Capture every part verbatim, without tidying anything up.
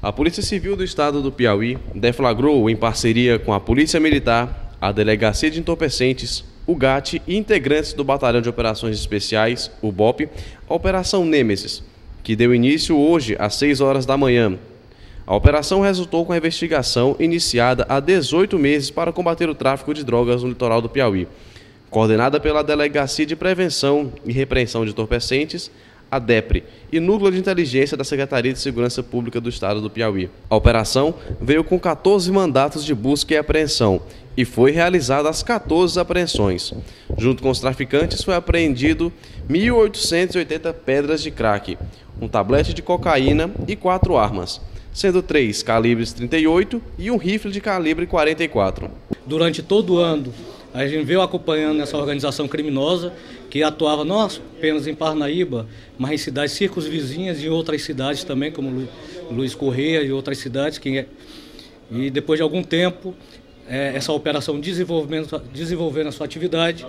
A Polícia Civil do Estado do Piauí deflagrou, em parceria com a Polícia Militar, a Delegacia de Entorpecentes, o GAT e integrantes do Batalhão de Operações Especiais, o B O P, a Operação Nêmesis, que deu início hoje às seis horas da manhã. A operação resultou com a investigação iniciada há dezoito meses para combater o tráfico de drogas no litoral do Piauí, coordenada pela Delegacia de Prevenção e Repreensão de Entorpecentes, a DEPRE, e Núcleo de Inteligência da Secretaria de Segurança Pública do Estado do Piauí. A operação veio com quatorze mandatos de busca e apreensão e foi realizada as quatorze apreensões. Junto com os traficantes foi apreendido mil oitocentas e oitenta pedras de crack, um tablete de cocaína e quatro armas, sendo três calibres trinta e oito e um rifle de calibre quarenta e quatro. Durante todo o ano, a gente veio acompanhando essa organização criminosa que atuava não apenas em Parnaíba, mas em cidades circunvizinhas e em outras cidades também, como Lu, Luiz Correia e outras cidades. Que é, e depois de algum tempo, é, essa operação desenvolvendo, desenvolvendo a sua atividade,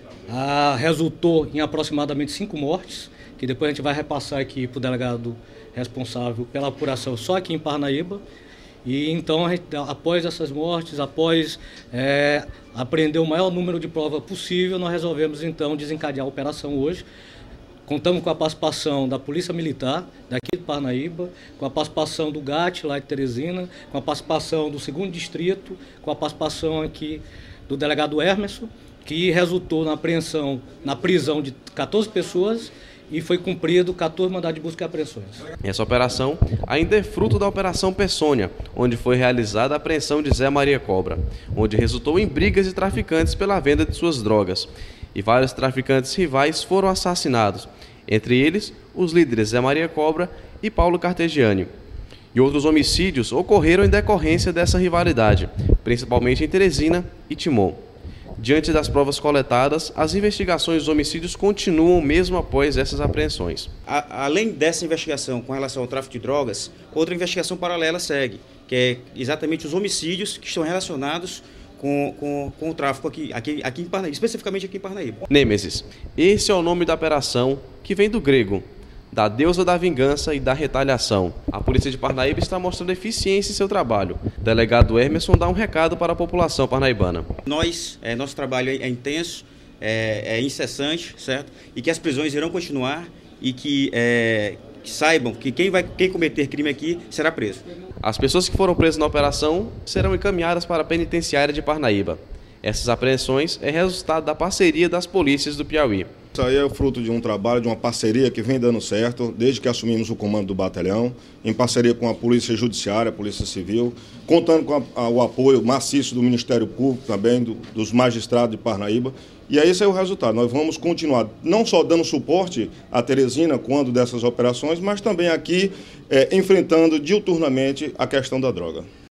a, resultou em aproximadamente cinco mortes, que depois a gente vai repassar aqui para o delegado responsável pela apuração só aqui em Parnaíba. E então, após essas mortes, após é, apreender o maior número de provas possível, nós resolvemos então desencadear a operação hoje. Contamos com a participação da Polícia Militar daqui de Parnaíba, com a participação do GAT lá de Teresina, com a participação do segundo Distrito, com a participação aqui do delegado Hermeson, que resultou na apreensão, na prisão de quatorze pessoas, e foi cumprido quatorze mandados de busca e apreensões. Essa operação ainda é fruto da Operação Peçonha, onde foi realizada a apreensão de Zé Maria Cobra, onde resultou em brigas de traficantes pela venda de suas drogas. E vários traficantes rivais foram assassinados, entre eles os líderes Zé Maria Cobra e Paulo Cartegiani. E outros homicídios ocorreram em decorrência dessa rivalidade, principalmente em Teresina e Timon. Diante das provas coletadas, as investigações dos homicídios continuam mesmo após essas apreensões. A, além dessa investigação com relação ao tráfico de drogas, outra investigação paralela segue, que é exatamente os homicídios que estão relacionados com, com, com o tráfico aqui, aqui, aqui em Parnaíba, especificamente aqui em Parnaíba. Nêmesis. Esse é o nome da operação, que vem do grego, da deusa da vingança e da retaliação. A Polícia de Parnaíba está mostrando eficiência em seu trabalho. O delegado Hermeson dá um recado para a população parnaibana. Nós, é, nosso trabalho é intenso, é, é incessante, certo? E que as prisões irão continuar e que, é, que saibam que quem, vai, quem cometer crime aqui será preso. As pessoas que foram presas na operação serão encaminhadas para a penitenciária de Parnaíba. Essas apreensões é resultado da parceria das polícias do Piauí. Isso aí é o fruto de um trabalho, de uma parceria que vem dando certo desde que assumimos o comando do batalhão, em parceria com a Polícia Judiciária, a Polícia Civil, contando com a, a, o apoio maciço do Ministério Público também, do, dos magistrados de Parnaíba. E aí esse é o resultado. Nós vamos continuar não só dando suporte à Teresina quando dessas operações, mas também aqui é, enfrentando diuturnamente a questão da droga.